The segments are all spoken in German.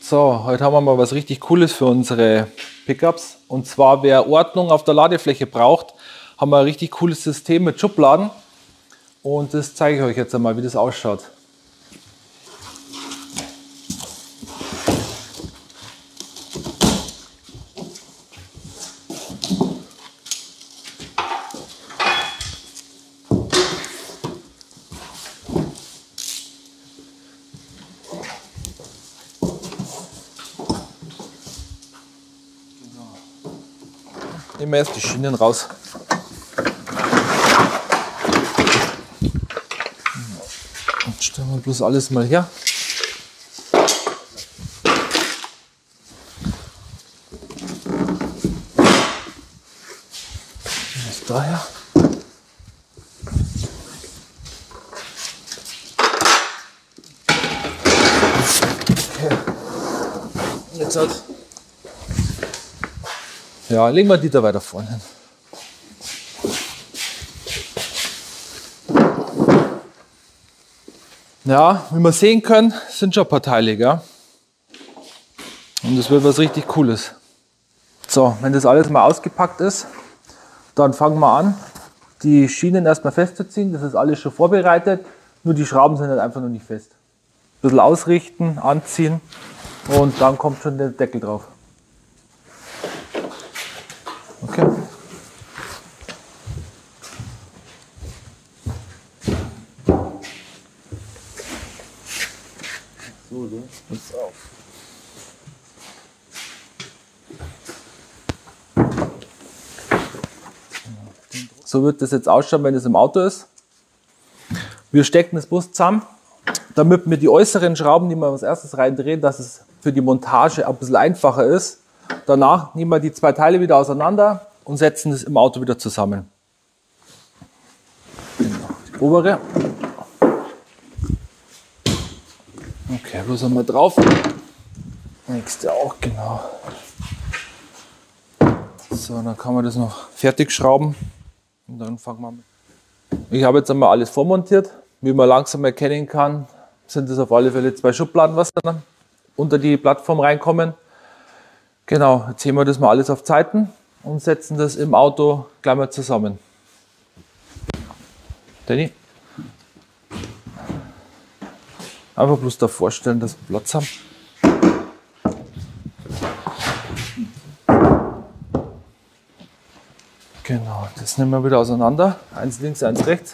So, heute haben wir mal was richtig Cooles für unsere Pickups. Und zwar, wer Ordnung auf der Ladefläche braucht, haben wir ein richtig cooles System mit Schubladen. Und das zeige ich euch jetzt einmal, wie das ausschaut. Nehmen wir erst die Schienen raus. Und stellen wir bloß alles mal her. Was daher? Okay. Jetzt halt. Ja, legen wir die da weiter vorne hin. Ja, wie wir sehen können, sind schon ein paar Teile, gell? Und das wird was richtig Cooles. So, wenn das alles mal ausgepackt ist, dann fangen wir an, die Schienen erstmal festzuziehen. Das ist alles schon vorbereitet, nur die Schrauben sind halt einfach noch nicht fest. Ein bisschen ausrichten, anziehen und dann kommt schon der Deckel drauf. Okay. So, pass auf. So wird das jetzt ausschauen, wenn es im Auto ist. Wir stecken das bloß zusammen, damit wir die äußeren Schrauben, die wir als erstes reindrehen, dass es für die Montage ein bisschen einfacher ist. Danach nehmen wir die zwei Teile wieder auseinander und setzen es im Auto wieder zusammen. Genau, die obere. Okay, bloß einmal drauf. Nächste auch, genau. So, dann kann man das noch fertig schrauben. Und dann fangen wir an. Ich habe jetzt einmal alles vormontiert. Wie man langsam erkennen kann, sind es auf alle Fälle zwei Schubladen, was dann unter die Plattform reinkommen. Genau, jetzt heben wir das mal alles auf Zeiten und setzen das im Auto gleich mal zusammen. Danny? Einfach bloß da vorstellen, dass wir Platz haben. Genau, das nehmen wir wieder auseinander. Eins links, eins rechts.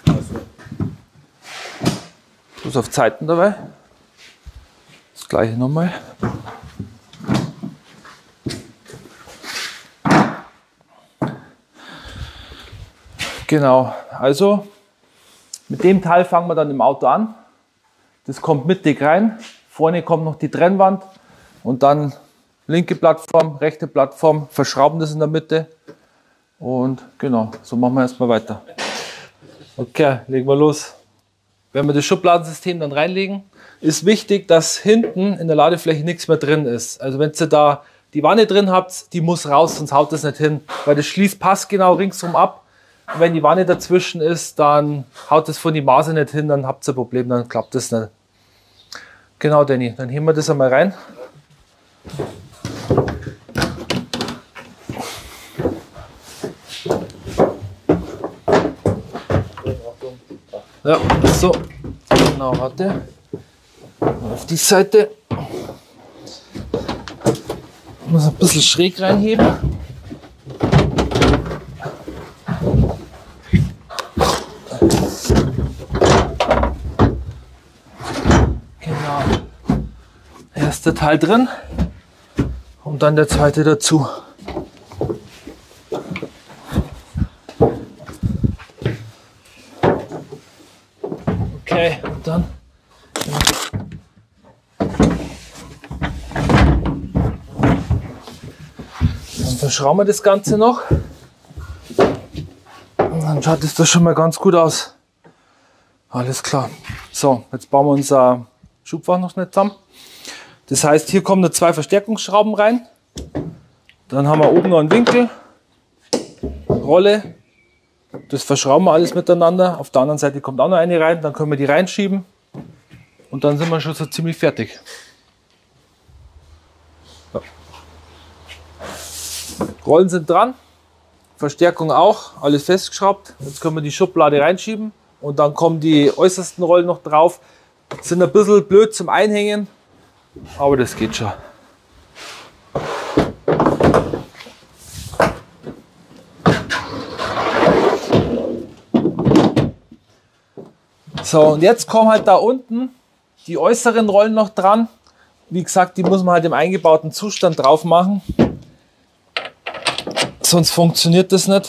Bloß auf Zeiten dabei. Das gleiche nochmal. Genau, also mit dem Teil fangen wir dann im Auto an. Das kommt mittig rein. Vorne kommt noch die Trennwand und dann linke Plattform, rechte Plattform, verschrauben das in der Mitte. Und genau, so machen wir erstmal weiter. Okay, legen wir los. Wenn wir das Schubladensystem dann reinlegen, ist wichtig, dass hinten in der Ladefläche nichts mehr drin ist. Also wenn ihr da die Wanne drin habt, die muss raus, sonst haut das nicht hin. Weil das schließt passgenau ringsum ab. Und wenn die Wanne dazwischen ist, dann haut es von die Maße nicht hin, dann habt ihr ein Problem, dann klappt das nicht. Genau, Danny, dann heben wir das einmal rein. Ja, so, genau, warte. Auf die Seite. Ich muss ein bisschen schräg reinheben. Der Teil drin und dann der zweite dazu. Okay, und dann verschrauben wir das Ganze noch und dann schaut es doch schon mal ganz gut aus. Alles klar. So, jetzt bauen wir unser Schubfach noch nicht zusammen. Das heißt, hier kommen noch zwei Verstärkungsschrauben rein. Dann haben wir oben noch einen Winkel, Rolle. Das verschrauben wir alles miteinander. Auf der anderen Seite kommt auch noch eine rein. Dann können wir die reinschieben. Und dann sind wir schon so ziemlich fertig. Rollen sind dran, Verstärkung auch, alles festgeschraubt. Jetzt können wir die Schublade reinschieben und dann kommen die äußersten Rollen noch drauf. Sind ein bisschen blöd zum Einhängen, aber das geht schon. So, und jetzt kommen halt da unten die äußeren Rollen noch dran. Wie gesagt, die muss man halt im eingebauten Zustand drauf machen. Sonst funktioniert das nicht.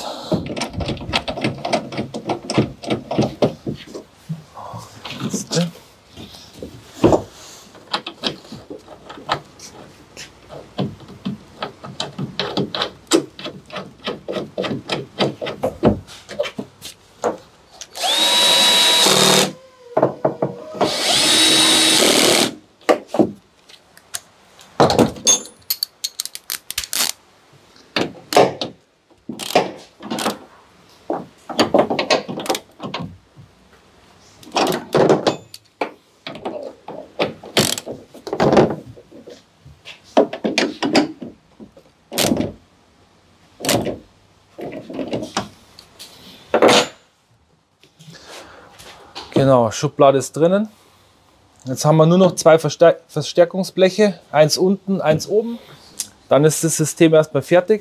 Genau, Schublade ist drinnen. Jetzt haben wir nur noch zwei Verstärkungsbleche, eins unten, eins oben. Dann ist das System erstmal fertig.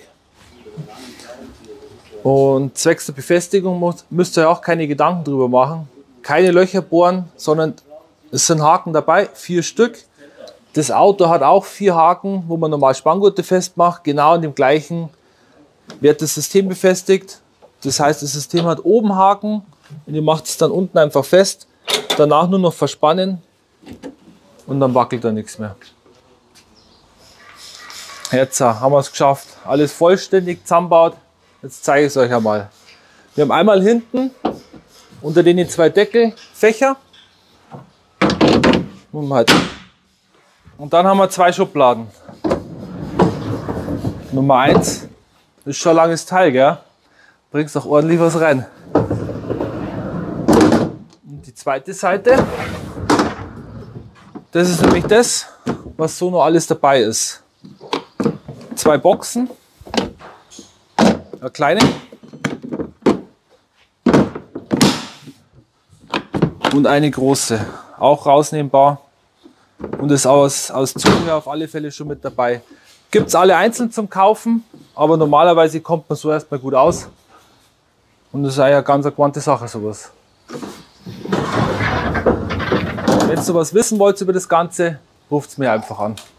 Und zwecks der Befestigung müsst ihr auch keine Gedanken drüber machen. Keine Löcher bohren, sondern es sind Haken dabei, 4 Stück. Das Auto hat auch 4 Haken, wo man normal Spanngurte festmacht. Genau in dem gleichen wird das System befestigt. Das heißt, das System hat oben Haken und ihr macht es dann unten einfach fest. Danach nur noch verspannen und dann wackelt da nichts mehr. Jetzt haben wir es geschafft. Alles vollständig zusammenbaut. Jetzt zeige ich es euch einmal. Wir haben einmal hinten unter den 2 Deckel Fächer. Und dann haben wir 2 Schubladen. Nummer 1 ist schon ein langes Teil, gell? Bringst doch ordentlich was rein. Und die zweite Seite, das ist nämlich das, was so noch alles dabei ist. 2 Boxen, eine kleine und eine große, auch rausnehmbar und ist aus Zubehör auf alle Fälle schon mit dabei. Gibt es alle einzeln zum Kaufen, aber normalerweise kommt man so erstmal gut aus. Und das ist ja ganz eine gewandte Sache, sowas. Wenn ihr sowas wissen wollt über das Ganze, ruft es mir einfach an.